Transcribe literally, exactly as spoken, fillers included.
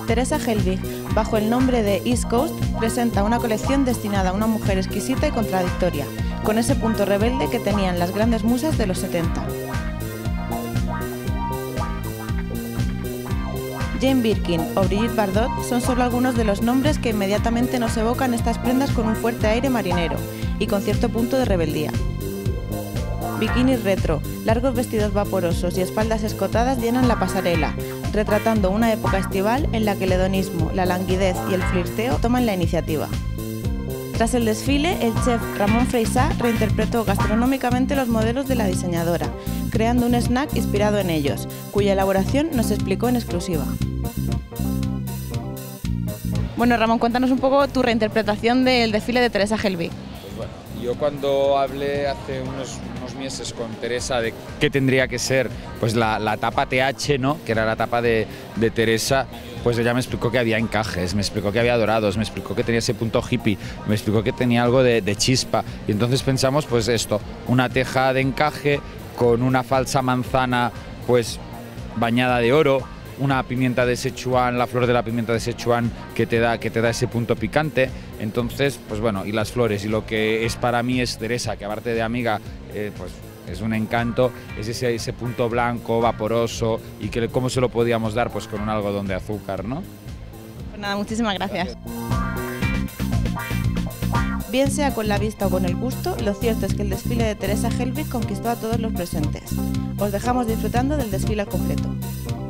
Teresa Helbig, bajo el nombre de East Coast, presenta una colección destinada a una mujer exquisita y contradictoria, con ese punto rebelde que tenían las grandes musas de los setenta. Jane Birkin o Brigitte Bardot son solo algunos de los nombres que inmediatamente nos evocan estas prendas con un fuerte aire marinero y con cierto punto de rebeldía. Bikinis retro, largos vestidos vaporosos y espaldas escotadas llenan la pasarela, retratando una época estival en la que el hedonismo, la languidez y el flirteo toman la iniciativa. Tras el desfile, el chef Ramón Freisà reinterpretó gastronómicamente los modelos de la diseñadora, creando un snack inspirado en ellos, cuya elaboración nos explicó en exclusiva. Bueno, Ramón, cuéntanos un poco tu reinterpretación del desfile de Teresa Helbig. Pues bueno, yo cuando hablé hace unos, unos meses con Teresa de qué tendría que ser pues la, la tapa T H, ¿no?, que era la tapa de, de Teresa, pues ella me explicó que había encajes, me explicó que había dorados, me explicó que tenía ese punto hippie, me explicó que tenía algo de, de chispa, y entonces pensamos pues esto, una teja de encaje con una falsa manzana pues bañada de oro, una pimienta de Sichuan, la flor de la pimienta de Sichuan que te da, que te da ese punto picante. Entonces, pues bueno, y las flores, y lo que es para mí es Teresa, que aparte de amiga, eh, pues es un encanto, es ese, ese punto blanco, vaporoso, y que cómo se lo podíamos dar pues con un algodón de azúcar, ¿no? Pues nada, muchísimas gracias. Bien sea con la vista o con el gusto, lo cierto es que el desfile de Teresa Helbig conquistó a todos los presentes. Os dejamos disfrutando del desfile al completo.